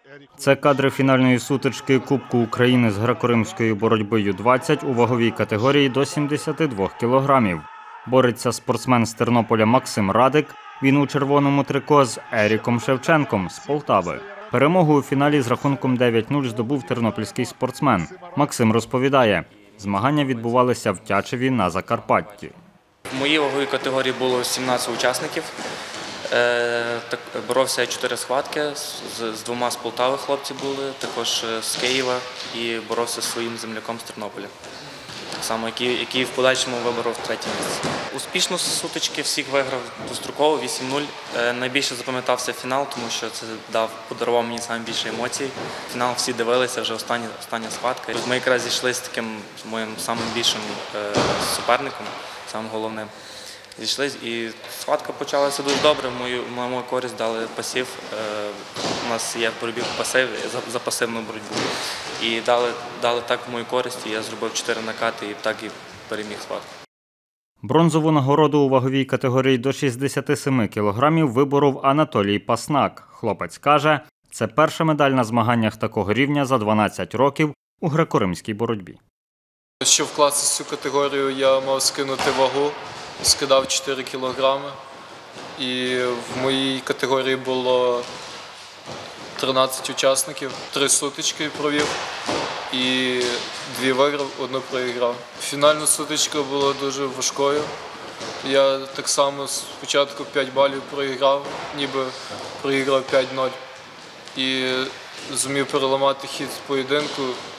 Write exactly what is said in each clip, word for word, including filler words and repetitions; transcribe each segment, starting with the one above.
Це кадри фінальної сутички Кубку України з греко-римської боротьби Ю двадцять у ваговій категорії до сімдесяти двох кілограмів. Бореться спортсмен з Тернополя Максим Радик. Він у червоному трико з Еріком Шевченком з Полтави. Перемогу у фіналі з рахунком дев'ять нуль здобув тернопільський спортсмен. Максим розповідає, змагання відбувалися в Тячеві на Закарпатті. В моїй ваговій категорії було сімнадцять учасників. Боровся я чотири схватки, з двома з Полтави хлопці були, також з Києва, і боровся зі своїм земляком з Тернополя, так само, який, який в подальшому виборов третє місце. Успішно сутички всіх виграв достроково, вісім нуль. Найбільше запам'ятався фінал, тому що це дав, подарував мені найбільше емоцій. Фінал всі дивилися, вже остання, остання схватка. Ми якраз зійшли з таким моїм самим більшим суперником, самим головним. Зійшли, і схватка почалася дуже добре, в мою, в мою користь дали пасив. У нас є боротьба пасив, за, за пасивну боротьбу. І дали, дали так в мою користь, і я зробив чотири накати, і так і переміг схватку. Бронзову нагороду у ваговій категорії до шістдесяти семи кілограмів виборов Анатолій Паснак. Хлопець каже, це перша медаль на змаганнях такого рівня за дванадцять років у греко-римській боротьбі. Щоб вкласти цю категорію, я мав скинути вагу. Скидав чотири кілограми, і в моїй категорії було тринадцять учасників, три сутички провів і дві виграв, одну проіграв. Фінальна сутичка була дуже важкою. Я так само спочатку п'ять балів проіграв, ніби проіграв п'ять нуль. І зумів переламати хід поєдинку,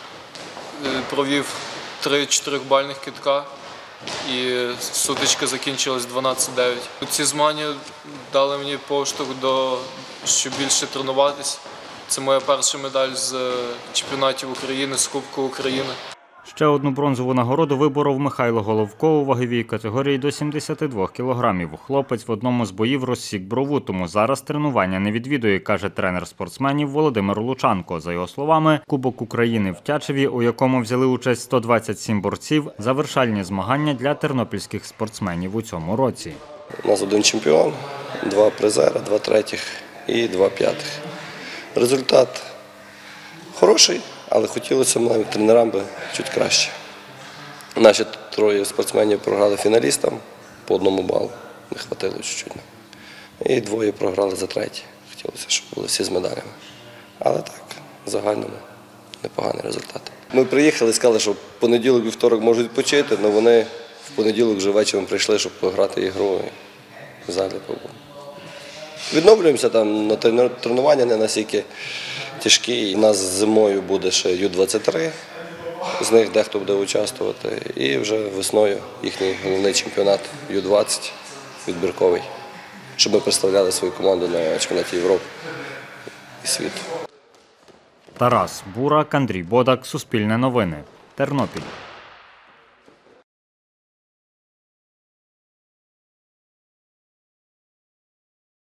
провів три чотирьохбальних кидка. І сутичка закінчилась дванадцять дев'ять. Ці змагання дали мені поштовх до, щоб більше тренуватись. Це моя перша медаль з чемпіонатів України, з Кубку України. Ще одну бронзову нагороду виборов Михайло Головко у ваговій категорії до сімдесяти двох кілограмів. Хлопець в одному з боїв розсік брову, тому зараз тренування не відвідує, каже тренер спортсменів Володимир Лучанко. За його словами, Кубок України в Тячеві, у якому взяли участь сто двадцять сім борців, завершальні змагання для тернопільських спортсменів у цьому році. У нас один чемпіон, два призера, два третіх і два п'ятих. Результат хороший. Але хотілося нам, тренерам, би чуть краще. Наші троє спортсменів програли фіналістам по одному балу, не хватило чуть-чуть. І двоє програли за третє. Хотілося, щоб були всі з медалями. Але так, в загальному непоганий результат. Ми приїхали і сказали, що в понеділок, вівторок можуть відпочити, але вони в понеділок вже вечором прийшли, щоб пограти ігру і в залі побули. Відновлюємося там на тренування, не настільки тяжкі. У нас зимою буде ще Ю двадцять три, з них дехто буде участвувати. І вже весною їхній головний чемпіонат Ю двадцять відбірковий, щоб ми представляли свою команду на чемпіонаті Європи і світу. Тарас Бурак, Андрій Бодак, Суспільне новини, Тернопіль.